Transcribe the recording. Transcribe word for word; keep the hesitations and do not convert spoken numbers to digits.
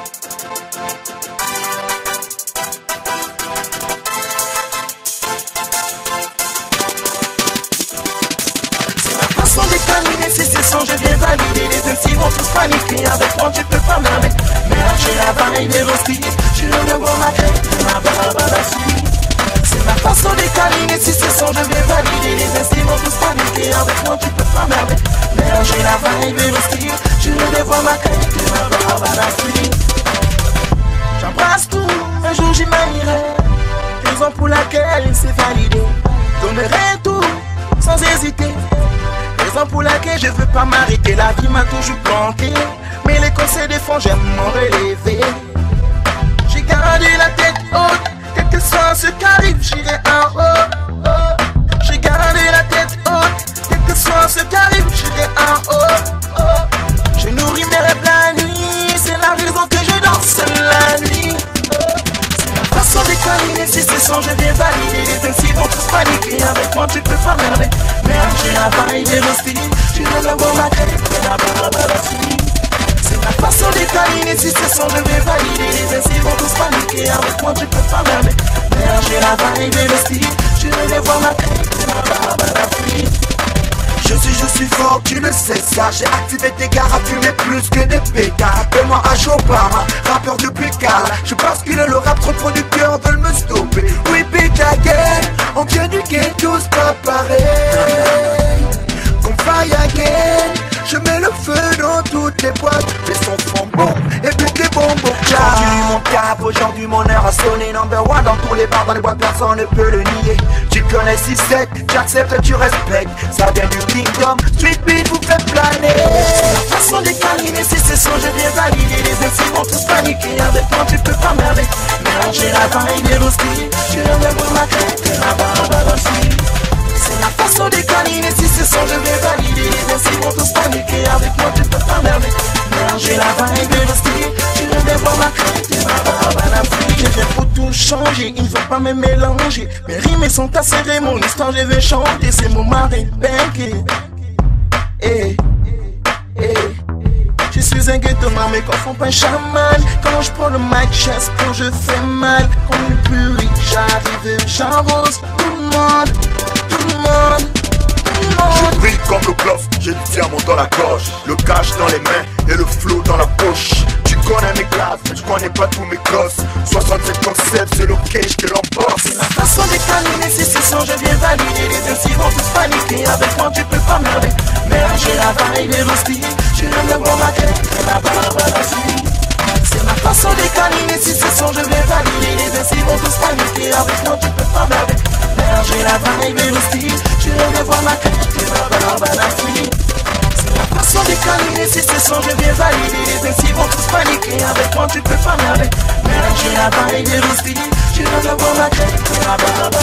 Si c'est son, je viens valider. Les M C vont tous paniquer. Avec moi tu peux pas merder. Mélanger la vibe et le style. Tu le vois ma tête, ma barbe à la suite. C'est ma façon de câliner. Si c'est son, je viens valider. Les M C vont tous paniquer. Avec moi tu peux pas merder. Mélanger la vibe et le style. Tu le vois ma tête, ma barbe à la suite. J'embrasse tout, un jour j'y manierai. Raison pour laquelle il s'est validé. Donnerai tout, sans hésiter. Raison pour laquelle je veux pas m'arrêter. La vie m'a toujours planté, mais les conseils des fonds j'aime m'en relever. J'ai gardé la tête haute, quel que soit ce qui arrive, j'irai en haut, oh. J'ai gardé la tête haute, quel que soit ce qui arrive, j'irai en haut, oh. Je nourris mes rêves la nuit, c'est la raison que je danse la nuit, oh. C'est ma façon de câliner. Si c'est son, je viens valider. Les M C vont tous paniquer. Avec moi tu peux pas merder. Mélanger la vibe et le style. Tu ne le vois ma tête, la barbe à la suite. C'est ma façon de câliner. Si c'est son, je vais valider. Les M C vont tous paniquer. Avec moi tu peux pas merder. Mélanger la vibe et le style. Tu ne le vois ma tête, la barbe à la suite. Je suis, je suis fort, tu le sais ça. J'ai activé tes gars à fumer plus que des pétards. Appelle-moi H Obama, rappeur de Pécale. Je pense qu'il est le rap, trop producteurs veulent me stopper. Oui, bitch again, on vient du ghetto, c'est pas pareil. Qu'on faille again, je mets le feu dans toutes les boîtes. Les sons font bon, et puis des bonbons. Aujourd'hui mon cap, aujourd'hui mon heure a sonné. Number one dans tous les bars, dans les boîtes, personne ne peut le nier. Tu connais six sept, j'accepte, tu respectes. Ça vient du kingdom, street beat vous fait planer. C'est la façon de câliner. Si c'est son, je viens valider. Les M C vont tous paniquer. Avec moi tu peux pas merder. Mélanger la vibe et le style. Tu le vois ma tête, la barbe à la suite. C'est la façon de câliner. Si c'est son, je viens valider. Les M C vont tous paniquer. Avec moi tu peux pas merder. Mélanger la vibe et le style. Tu le vois ma tête, la barbe à la suite. Je viens pour tout changer, il ne faut pas me mélanger. Mes rimes sont acérées, mon histoire je vais chanter. C'est Momar et Benke. Eh, eh. Je suis un ghetto, mais quand font pas un chaman. Quand je prends le mic, j'espère je fais mal. Comme le public, j'arrive, j'arrose tout le monde, tout le monde, tout le monde. Je brille comme le bluff, j'ai du diamant dans la gorge. Le cash dans les mains et le flow dans la poche. Tu connais mes classes, mais tu connais pas tous mes gosses. soixante-sept concepts, c'est le cage que l'emporte. C'est ma façon de câliner. Si c'est son, je viens valider. Les M C vont tous paniquer. Avec moi tu peux pas merder. Mélanger la vibe et le style. Tu ne vois ma tête, la barbe à la suite. C'est ma façon de câliner. Si c'est son, je viens valider. Les M C vont tous paniquer. Avec moi tu peux pas merder. Mélanger la vibe et le style. Tu ne vois ma tête, la barbe à la suite. C'est ma façon de câliner. Si c'est son, je viens valider. Les M C vont tous paniquer. Avec moi tu peux pas merder. Mélanger la vibe et le style. Tu ne vois ma tête, la barbe